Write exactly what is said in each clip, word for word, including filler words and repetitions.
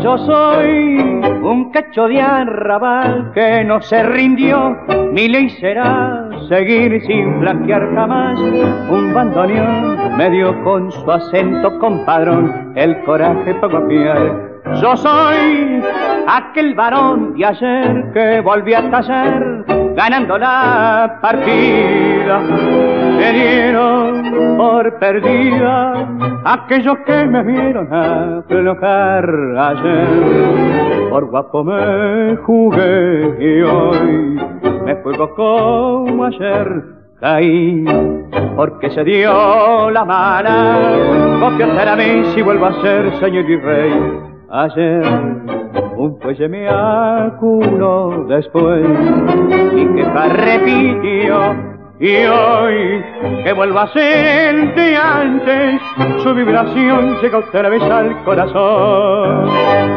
Yo soy un cacho de arrabal que no se rindió, mi ley será seguir sin blanquear jamás. Un bandoneón me dio con su acento compadrón el coraje para copiar. Yo soy aquel varón de ayer que volví a tallar ganando la partida. Me dieron por perdida aquellos que me vieron aflojar ayer. Por guapo me jugué y hoy me juego como ayer caí, porque se dio la mala. Copio a mí si vuelvo a ser señor y rey. Ayer un fuelle me aculó después y que repitió, y hoy que vuelvo a ser el de antes, su vibración llega otra vez al corazón.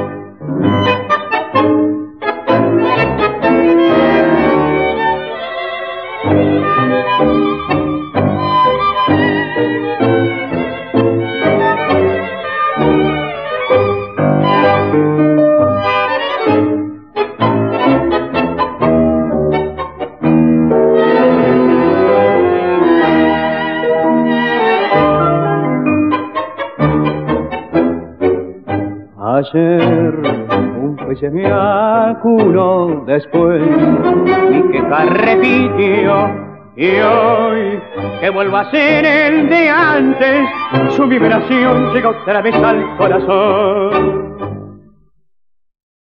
Ayer un fuelle me aculó después, mi queja repitió, y hoy que vuelvo a ser el de antes, su vibración llega otra vez al corazón.